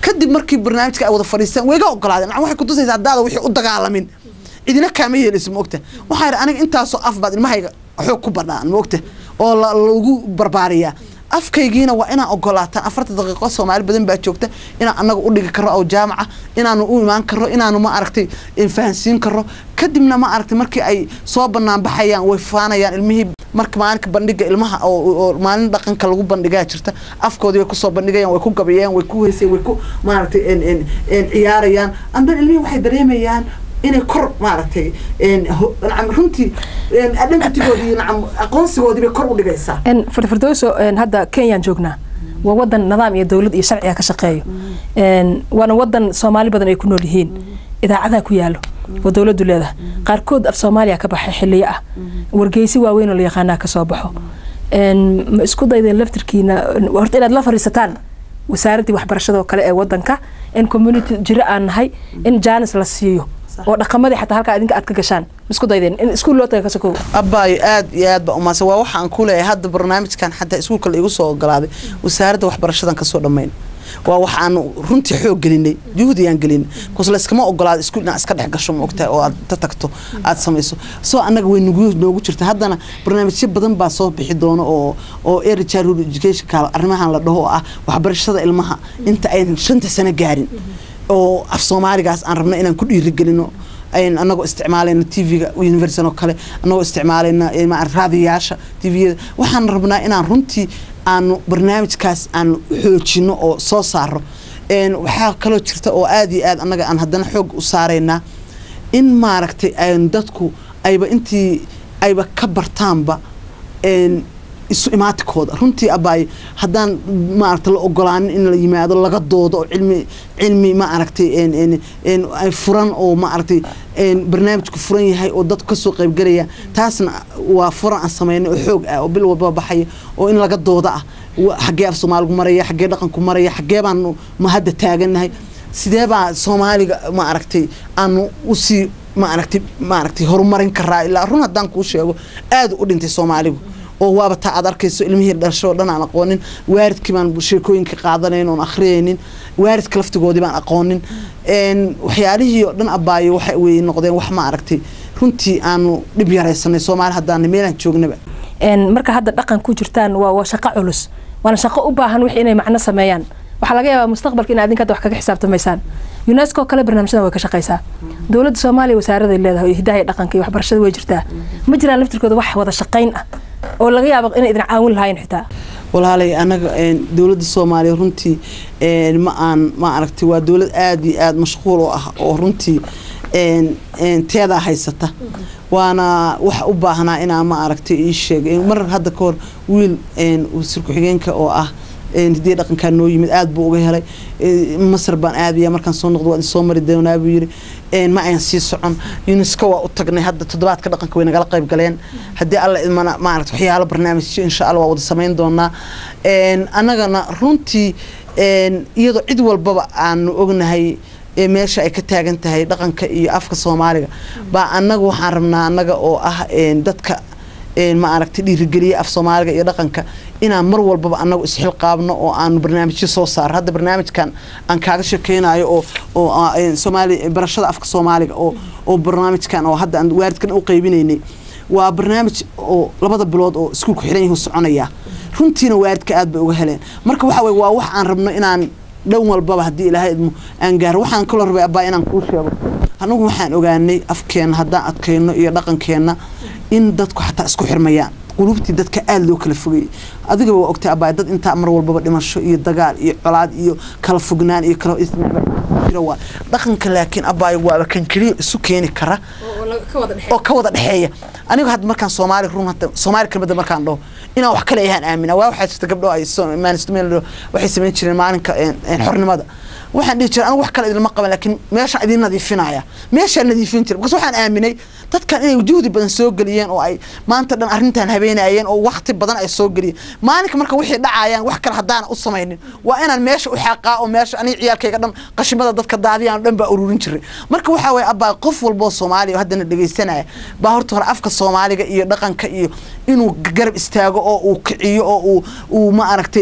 Speaker 2: kadib markii barnaamijka ay wada fadhiistaan way ga ogolaadeen waxay ku tusaysaa hadaada wixii u dagaalamin idina kaama yeelayso moogta waxa yar aniga intaasoo afbaad ilmahayga xoog ku badhaan moogta oo lagu barbaariyaa afkaygiina waa inaan ogolaataan 40 daqiiqo Soomaali badan baa joogta inaan anaga u dhigi karo oo jaamaca inaanu u imaan karo inaanu ma aragtay fahansiin karo kadibna ma aragtay markii ay soo banaan baxayaan way faanayaan ilmihii marka maalinka bandhiga ilmaha oo maalin dhaqanka lagu bandhigaa jirta afkoodii way ku soo bandhigayaan way ku gabayaan way ku heesay way ku ma aragtay ciyaarayaan andan ilmihii waxay dareemayaan inay kor maaragtay runtii dhanka tigoodii aqoonsigoodii bay kor u dhigaysaa
Speaker 1: firdowso hadda Kenya joognaa waa wadan nidaam iyo dawlad iyo sharci ka shaqeeyo waana wadan Soomaali badan ay ku nool yihiin idaacadaha ku yaalo oo dawladdu leedahay qaarkood af Soomaaliya ka baxay xilliyo ah wargeysi waaweyn oo la yaqaan ka soo baxo ma isku daydeen laftirkiina horta inaad la fariisataan wasaaradda waxbarashada oo kale ee wadanka in community jira aan nahay in jaanis la siiyo oo dhaqamadii xataa halka idinka aad ka gashaan isku daydeen in iskuul loo tago ka soo
Speaker 2: abay aad iyo aad ba umaasay waa waxaan ku leeyahay hadda barnaamijkan xataa iskuulka la igu soo ogolaaday wasaaradda waxbarashadan ka soo dhameyn waa waxaan runtii xoog gelinay juhudiyaan gelinay kusla iskama ogolaad iskuulna iska dhex gasho moogtaa oo aad tagto aad sameeyso soo anaga way noogu jirta haddana barnaamijyo badan baa soo bixi doona oo early childhood education ka arrimahan la dhaho ah waxbarashada ilmaha inta ay 5 sano gaarin oo af Soomaaligaas aan rabna inaan ku dhiirigelino ayaan anagu isticmaalayna TV-ga universal oo kale anagu isticmaalayna ma raadiyaasha TV-da waxaan rabnaa inaan runtii aan barnaamijkaas aan xoojino oo soo saaro waxa kale jirta oo aad iyo aad anaga aan haddana xoog u saarayna in maaragtay ay dadku ayba intii ayba ka bartaanba isu imaatikooda runtii abay haddaan maaragtay la ogolaan in la yimaado laga doodo oo cilmi ma aragtay ay furan oo ma aragtay barnaamijku furan yahay oo dad ka soo qayb galaya taasna waa furan aan sameeyay oo xoog ah oo bil walba baxay oo in laga doodo ah xagee af Soomaaligu maraya xagee dhaqanku maraya xagee baan ma hadda taaganahay sidee baa Soomaaliga ma aragtay aanu u sii ma aragtay horumarin karaa ilaa run haddaan ku sheego aad u dhintay Soomaaligu oo waaba taa aad arkayso ilmihii dhasho dhan aan aqoonin waaridkii baan sheekooyinka qaadanayn oo akhriyeenin waaridka laftigoodii baan aqoonin waxyaalihii oo dhan abaayo waxa way noqdeen wax ma aragtay runtii aanu dhib yaraysanay Soomaali haddaan meelan joognaba
Speaker 1: marka hadda dhaqan ku jirtaan waa shaqo culus waana shaqo u baahan wixii inay macno sameeyaan waxa laga yaabaa mustaqbalka in adinka wax kaga xisaabtamaysaan UNESCO kale barnaamijyada way ka shaqeysaa dawladda Soomaaliya wasaaradda leedahay hidaaya dhaqanka iyo waxbarashada way jirtaa ma jiraan laftirkooda wax wada shaqeyn ah oo laga yaabo in idin caawin lahayn xitaa
Speaker 2: walaalay anaga dawladda Soomaaliya runtii ma aragtay waa dawlad aad iyo aad mashquul oo ah oo runtii teeda haysata waana wax u baahnaa inaan ma aragtay ii sheegay mar hadda ka hor wiil wasiir ku-xigeenka oo ah hidii dhaqanka noo yimid aad buu uga helay Masar baan aadiya markaan soo noqdo waan soo mari doonaa buu yiri ma aan sii socon UNESCO waa u tagnay hadda toddobaadka dhaqanka way nagala qayb galeen hadii alla idmana ma aragtay waxyaalo barnaamij insha Allah waa wada sameyn doonaa anagana runtii iyadoo cid walbaba aan ognahay meesha ay ka taagan tahay dhaqanka iyo afka Soomaaliga baa anagu waxaan rabnaa anaga oo ah dadka ma aragtay dhiirigeliye af Soomaaliga iyo dhaqanka inaan mar walba anagu isxil qaabno oo aan barnaamijyo soo saar hadda barnaamijkan aan kaaga shaqeynayo oo Soomaali barashada afka Soomaaliga oo barnaamijkan oo hadda aan waaridkan u qaybinaynay waa barnaamij oo labada bilood oo iskuulku xiran yahay soconaya runtiina waaridka aad bay uga heleen marka waxa way waa wax aan rabno inaan dhow walba hadii Ilaahay idmo aan gaar waxaan kala rabay abaa inaan ku sheego anagu waxaan ogaanay afkeena haddaan adkayno iyo dhaqankeena in dadku xataa isku xirmayaan qulubtii dadka aad loo kala fogay adiga waa ogtay abaa dad inta mar walba dhimasho iyo dagaal iyo colaad iyo kala fognaan iyo kala isnaa dhaqanka laakiin abaa waa kan kaliya isu keeni kara oo ka wada dhaxeeya anigu had markaan Soomaali run hadda Soomaali kalmada markaan dhaho inaan wax kale yahan aamina waa waxa jirta gabdho ay Soomaaliyeed waxay sameyn jireen maalinka xornimada waxaan dhigi jiray anigu wax kale idin ma qaban laakiin meesha idin nadiifinaya meesha nadiifin jiray because waxaan aaminay dadkan inay juhdi badan soo galiyeen oo ay maanta dhan arrintan habeenayeen oo waqti badan ay soo galiyeen maalinka marka wixii dhacayaan wax kale hadaan u sameeynin waa inaan meesha u xaqaa oo meesha aniga ciyaalkayga dhan qashimada dadka daadiyaan dhan ba ururin jiray marka waxa way abaa qof walba Soomaali hadana dhageysanaya baa horta hore afka Soomaaliga iyo dhaqanka iyo inuu garab istaago oo uu kiciyo oo uu ma aragtay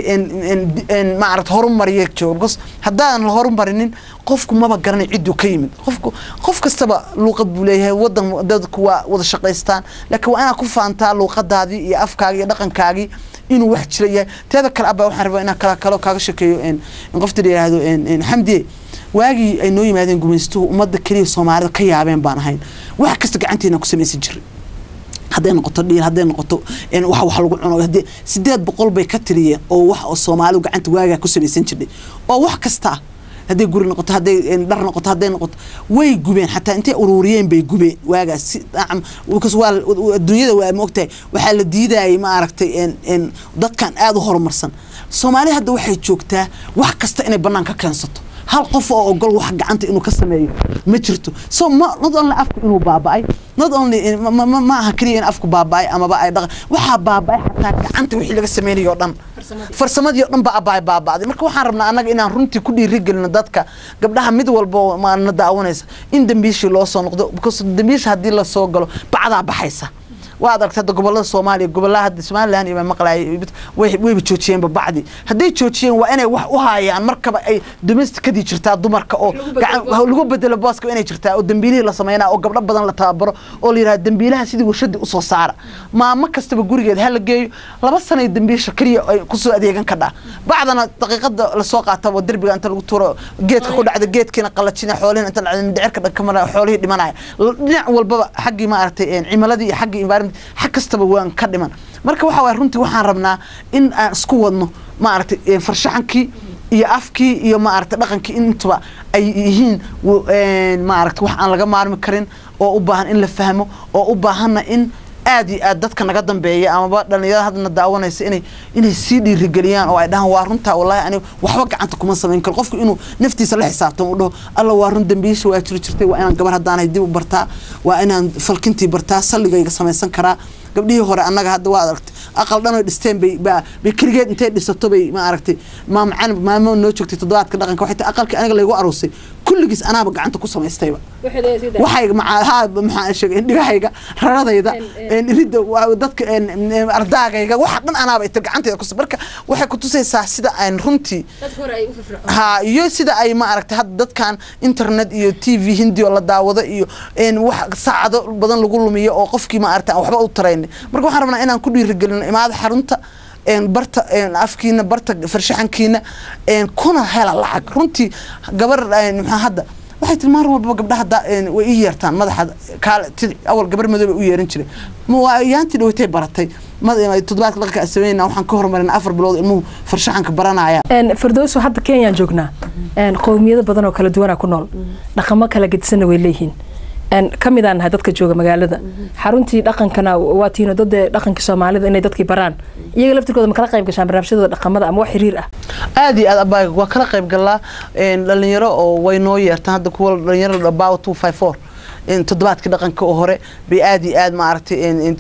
Speaker 2: in ma aragtay horumariyo joogo because haddaan la horumarinin qofku maba garanay ciduu ka yimid qof kastaba luqad buu leeyahay wadan dadku waa wada shaqeystaan laakiin waa inaad ku faantaa luqadaadii iyo afkaaga iyo dhaqankaagii inuu wax jira yahay teeda kale abaa waxaan rabaa inaan kala kaaga sheekeeyo in qofta yiraahdo xamdi waagi ay noo yimaadeen gumaystuhu ummadda kaliya Soomaalida ka yaabeen baan ahayn wax kasta gacanteena ku sameeyay jiray hadday noqoto dhiil hadday noqoto in wax lagu cuno hadii 800 bay ka tiriyeen oo wax oo Soomaalidu gacanta waaga ku sameeysan jiray oo wax kasta hadday guri noqoto hadday dhar noqoto hadday noqoto way gubeen xataa intay ururiyeen bay gubeen waagaas because waa adduunyada waa moogtay waxa la diidaayay ma aragtay in dadkan aad u horumarsan Soomaaliya hadda waxay joogtaa wax kasta inay banaanka keensato hal qof oo ogol wax gacanta inuu ka sameeyo ma jirto so not only afku inuu baabay not only ma aha kaliya in afku baabay ama ba ay dhaq waxa baabay xataa gacanta wixii laga sameeyo dhan farsamadii dhan ba baabaaday marka waxaan rabnaa anaga inaan runtii ku dhiirigelino dadka gabdhaha mid walba ma daawanaysa in dambiishi loo soo noqdo because dambiish hadii la soo galo bacda baxaysa waad aragtay gobolada Soomaaliya gobolaha Soomaaliland iyo maqlaay way joojiyeen bacdi haday joojiyeen waa inay wax u haayaan markaba ay domesticadi jirtaa dumarka oo lagu bedelo booska inay jirtaa oo dambiilihii la sameeyna oo gabdho badan la tababaro oo la yiraahdo dambiilaha sidii warshad u soo saara ma kastaba gurigeed hal geeyo 2 sano dambiisha kaliya ay ku soo adeegan ka dhaa bacdana daqiiqada la soo qaatay darbiga inta lagu tuuro geedka ku dhacda geedkina qalajina xoolaha inta la dhicirka dhankamara xoolaha dhimanaya dhinac walba xaqi ma aragtay cimiladii iyo xaqi environment xaqastaba waan ka dhiman marka waxa way runtii waxaan rabnaa in aan isku wadno ma aragtay farshaxankii iyo afkii iyo ma aragtay dhaqankii intuba ay yihiin ma aragtay wax aan laga maarmi karin oo u baahan in la fahmo oo u baahanna in aadi dadka naga dambeeya ama dhalinyarada hadna daawanaysa inay sii dhiirigeliyaan oo ay dhahan waa runta wallahi ani waxba gacanta kuma sameyn karo qofku inuu naftiisa la xisaabtamo u dhaho alla waa run dambiisha waa jirtay waa inaan gabar hadaan dib u bartaa waa inaan falkintii bartaa salligayga sameeysan karaa gabdhihii hore annaga hadda waa aragtay aqal dhan oo dhisteen bay kaligeed intay dhisato bay ma aragtay maamo noo joogtay toddobaadka dhaqanka waxay aqalka aniga laygu aroosay kulligiis anaaba gacanta ku samaystayba waxay maxaa sheegay dhigahayga raradayda ridda dadka ardaagayga waxa dhan anaaba inta gacantayda ku marka waxay ku tusaysaa sida aan runtii iyo sida ay ma aragtay hadda dadkan internet iyo TV hindi oo la daawado iyo wax saacado badan lagu lumiyo oo qofkii ma aragtay waxba u tarayn marka waxaan rabnaa inaan ku dhiirigelino imaada xarunta barta afkiina barta farshaxankiina kuna hela lacag runtii gabar maxaa hadda waxay tilmaan walba gabdhaha way ii yeertaan madaxa awal gabar madow u yeeran jiray ma yaantii dhawtay baratay toddobaadka dhaqanka sameeyna waxaan ka hormarin 4 bilood ilmuhu farshaxanka baranaya
Speaker 1: Firdawso hadda Kenya joognaa qowmiyado badan oo kala duwan ku nool dhaqamo kala gedisan way leeyihiin kamidaan dadka jooga magaalada xaruntii dhaqankana waa tiino dad dhaqanka Soomaalida inay dadkii baraan iyaga laftirkooda ma kala qayb gashaan barnaamijyada dhaqamada ama wax xiriir ah
Speaker 2: aad iyo aad abaa waa kala qayb galaa dhalinyaro oo way noo yeertaan hadda kuwa dhalinyaro about 254 toddobaadka dhaqanka oo hore bay aad iyo aad ma aragtay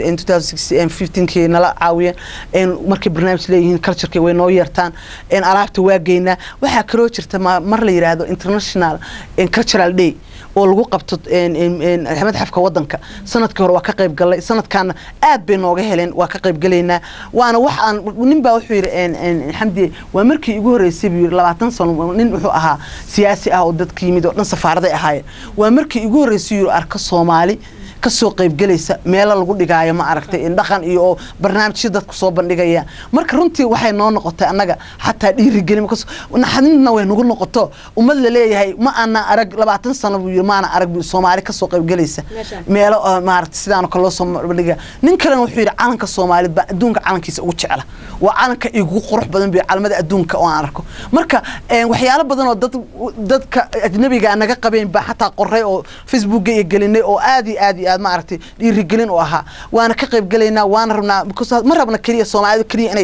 Speaker 2: 2015 nala caawiyeen markay barnaamij leeyihiin culture way noo yeertaan alaabta waa geynaa waxa kale oo jirta mar la yiraahdo international cultural day oo lagu qabto Axmed Xafka wadanka sanadkii hore waa ka qayb galay sanadkan aad bay nooga heleen waa ka qayb galeena waana wax aan nin baa wuxuu yiri xamdi waa markii ugu horeysay 20 sano nin wuxuu ahaa siyaasi ah oo dadkii yimid oo dhan safaaraday ahaayeen waa markii ugu horeysay arka Soomaali ka soo qayb galaysa meel lagu dhigaayo ma aragtay in dhaqan iyo barnaamijyo dadku soo bandhigaya marka runtii waxay noo noqotay annaga xataa dhiirigelin markaas naxadina way nagu noqoto ummad la leeyahay ma ana arag 20 sano buu ma ana arag Soomaali ka soo qayb galaysa meel ma aragtay sidaan kale soo bandhiga nin kale wuxuu yiri calanka Soomaalida adduunka calankiisa ugu jecel waa calanka igu qurux badan bi calaamada adduunka oo aan arko marka waxyaalo badan oo dadka ajnabiga naga qabeen ba xataa qoray oo Facebook iyo gelinay oo aad ما عرفتي يرجلين وها وأنا كقريب قلنا وأنا ربنا because ما ربنا كريه Soomaalida كريه إني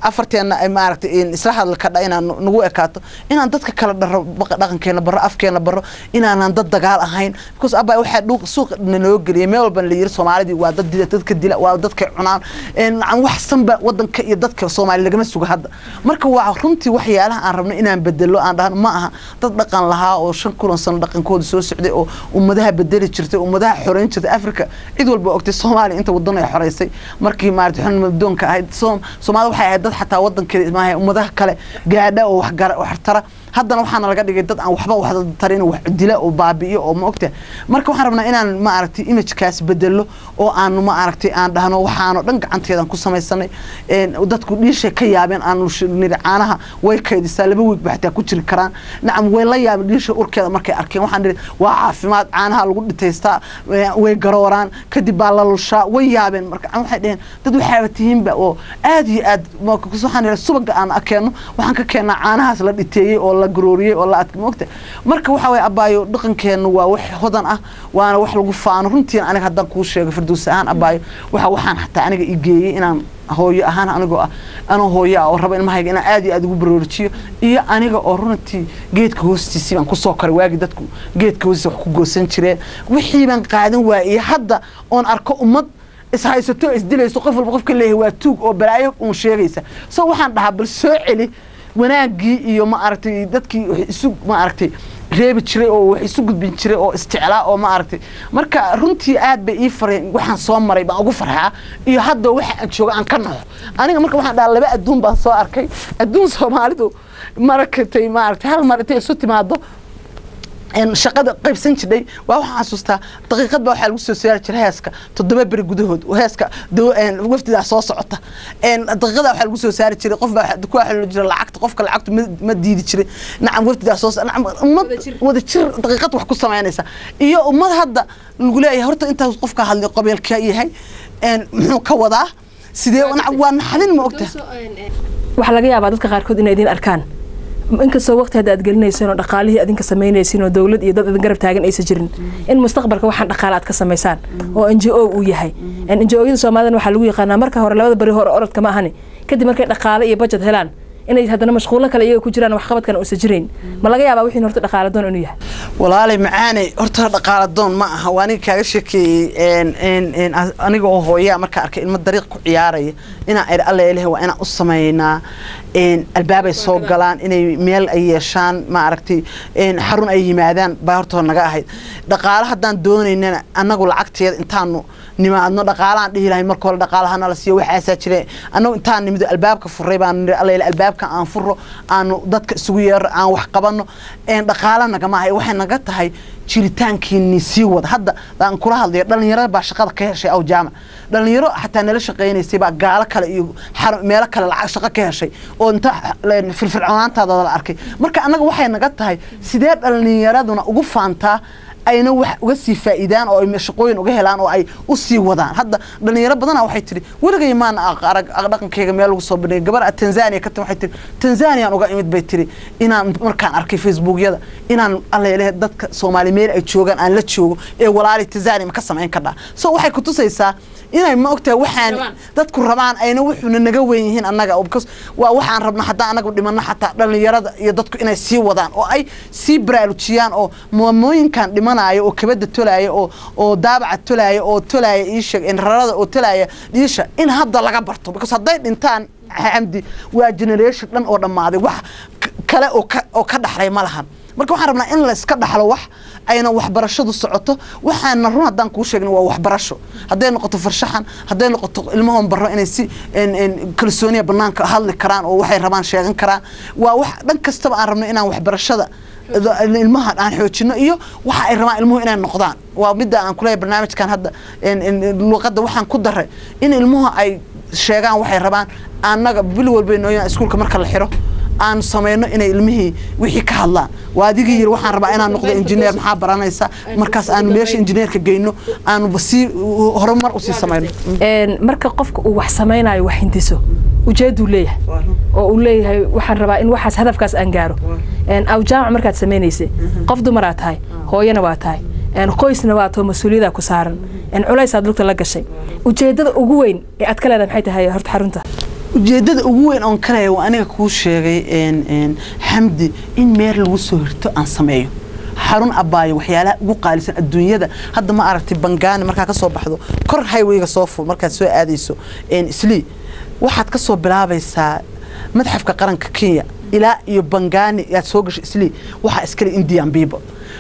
Speaker 2: afarteena ay maaragtay isla hadal ka dha inaan nagu ekaato inaan dadka kala dharo dhaqankeena baro afkeena baro inaan dad dagaal ahayn because abay waxa dhuuq suuq noo geliyay meel walba la yiri Soomaalida waa dad dadka dila waa dadka cunaan aan wax sanba wadanka iyo dadka Soomaaliya lagama sugo hadda marka waa runtii waxyaalaha aan rabno inaan bedelo aan dhahan ma aha dad dhaqan lahaa oo 5 kulan sano dhaqankooda soo socday oo ummadaha bedeli jirtay ummadaha xoreyn jirtay Afrika cid walba ogtay Soomaaliya inta wadan ay xoreysay markii maartay xun doonka ahayd Soomaaliya waxay ahayd dad xataa wadankeeda maahay ummadaha kale gaadha oo wax tara haddana waxaana laga dhigay dad aan waxba wax tarin wax dila oo baabi'iyo oo ma ogtay marka waxaan rabnaa inaan ma aragtay image kaas bedelo oo aan ma aragtay aan dhahno waxaano dhan gacanteedan ku samaysanay dadku dhiishay ka yaabeen aan caanaha way kaydisa laba week baxtaa ku jiri karaan nacam way la yaabeen dhiisha urkeeda markay arkeen waxaan dhigay waa caafimaad caanaha lagu dhitaystaa way garooraan kadib baa la lushaa way yaabeen marka waxay dhaheen dad waxay tihiinba oo aad iyo aad ma ku soo xanila subaga aan akeeno waxaan ka keenaa caanahaas la dhiteeyay oo la garooriyay oo la admoogta marka waxa way abaayo dhaqankeenu waa wax hodan ah waana wax lagu faano runtii aniga hadan ku sheego Firdaws ahaan abaayo waxaan xataa aniga igeeyay inaan hooyo ahaan aniga ana hooyo oo rabo ilmahayga inaan aad iyo aad ugu baroojiyo iyo aniga oo runtii geedka hoostiisa baan ku soo koray waagi dadku geedka hoostiisa wax ku goosan jireen wixii baan qaadan waayay hadda oon arko ummad ishaysato isdilayso qof walba qofka leeyahay waa tuug oo balaayo uu sheegaysa soo waxaan dhahaa bal soo celi wanaagii iyo ma aragtay dadkii isu ma aragtay reebi jiray oo wax isu gudbin jiray oo isticlaa oo ma aragtay marka runtii aad bay ii fareen waxaan soo maray baan ugu farxaa iyo hadda waxa aan joogo aan ka naxo aniga marka waxaan dhahaa laba adduun baan soo arkay adduun Soomaalidu marakatay ma aragtay hal mar intay isu timaado shaqada qaybsan jiray waa waxaan xasuustaa daqiiqad baa waxa lagu soo saari jiray heeska 7 bari gudahood oo heeska waftidaa soo socota daqiiqada waxa lagu soo saari jiray qof baa ku xillo jiray lacagta qofka lacagtu ma diidi jiray nacam waftidaa soo nacam ummad wada jir daqiiqad wax ku sameynaysa iyo ummad hadda lagu leeyahay horta inta qofka hadlay qabiilka yahay muxuu ka wadaa sidee waa naxdin ma ogta
Speaker 1: waxa laga yaabaa dadka qaarkood inay idin arkaan inkastoo waqti hadda aad gelinaysan oo dhaqaalihii adinka sameynaysan oo dawlad iyo dad idin garab taagan aysan jirin in mustaqbalka waxaan dhaqaale aad ka sameysaan oo NGO uu yahay NGO-yada Soomaaliyeed waxa lagu yaqaanaa marka hore labada bari hore orodka ma ahani kadib markay dhaqaale iyo budget helaan inay hadana mashquul kale iyaga ku jiraan wax qabadkan oo sajireen ma laga yaabaa wixii horta dhaqaale doon inuu yahay
Speaker 2: walaalay macaanay horta dhaqaale doon ma aha waan kaaga sheekay aniga oo hooyaa marka arkay ilmo dariiq ku ciyaaraya ina ay alla ilaahay waa ina u sameeynaa albaabay soo galaan inay meel ay yeeshaan ma aragtay xarun ay yimaadaan baa horta naga ahayd dhaqaale hadaan doonaynana anagu lacagteeda intaanu nimaadno dhaqaalaan dhihi lahayn marka hore dhaqaalahana la siiyo waxa jiray anagu intaan nimid albaabka furay baan alla ilaahay albaabka aan furo aanu dadka isugu yeer aan wax qabano dhaqaale naga ma ahay waxa naga tahay jiritaankiini sii wada hadda aan kula hadlay dhalinyarada baa shaqada ka heshay aw jaamac dhalinyaro xataa nala shaqeynayay baa gaala kale iyo meel kale lacag shaqo ka heshay oo inta firfircoonaantaada la arkay marka anaga waxay naga tahay sidee dhalinyaraduna ugu faantaa ayna wax uga sii faa'iidaan oo ay shaqooyin uga helaan oo ay u sii wadaan hadda dhalinyaro badan waxay tiri waligay maan dhaqankeyga meel lagu soo bandhigay gabar Tanzania ka tan waxay tiri Tanzania uga imid bay tiri inaan markaan arkay Facebook-yada inaan alla ilaahay dadka Soomaali meel ay joogan aan la joogo ee walaali Tanzania ma ka sameyn kartaa soo waxay ku tusaysaa inay ma ogtahay waxaan dadku rabaan ayna wuxuuna naga weyn yihiin annaga oo because waa waxaan rabnaa haddii anagu dhimanno xataa dhalinyarada iyo dadku inay sii wadaan oo ay sii baraarujiyaan oo maamooyinkan dhimanayo oo kabada tolaayo oo daabaca tolaayo oo tolaayo iisha in rarada oo tolaayo dhiisha in hadda laga barto because hadday dhintaan xamdi waa generation dhan oo dhamaaday wax kale oo ka dhaxlay ma lahan marka waxaan rabnaa in la iska dhaxlo wax ayna waxbarashadu socoto waxaan run hadaan ku sheegno waa waxbarasho haday noqoto farshaxan haday noqoto ilmahoon baro inay si kalsooniya banaanka hadli karaan oo waxay rabaan sheegan karaan waa wax dhan kastaba aan rabno inaan waxbarashada ilmaha aan xoojino iyo waxa ay rabaan ilmuhu inay noqdaan waa midda aan ku leeyahay barnaamijkan hadda luqadda waxaan ku daray in ilmuhu ay sheegaan waxay rabaan anaga bil walba inoo iskuulka marka la xiro aan sameeyno inay ilmihii wixii ka hadlaan waadigi yir waxaan rabaa inaan noqdo engineer maxaa baranaysa markaas aan meesha engineerka geyno aan basi horumar u sii sameeyno
Speaker 1: marka qofka uu wax sameynayo wax hindiso ujeedu leeyahay oo uu leeyahay waxaan rabaa in waxaas hadafkaas aan gaaro aw jaamac markaad sameynaysa qof dumar aad tahay hooyana waa tahay qoysna waa too mas'uuliyada ku saaran culays aad lugta la gashay ujeedada ugu weyn ee aad ka leedahay maxay tahay horta xarunta
Speaker 2: ujeedada ugu weyn oon ka leeyahay waa aniga kuu sheegay xamdi in meer lagu soo hirto aan sameeyo xarun abaayo waxyaalaha ugu qaalisan adduunyada hadda ma aragtay bangaani markaa ka soo baxdo kor highwayga soo fuul markaad soo aadayso islii waxaad ka soo bilaabaysaa madxafka qaranka Kenya ilaa iyo bangaani aad soo gasho islii waxa iskale Indian people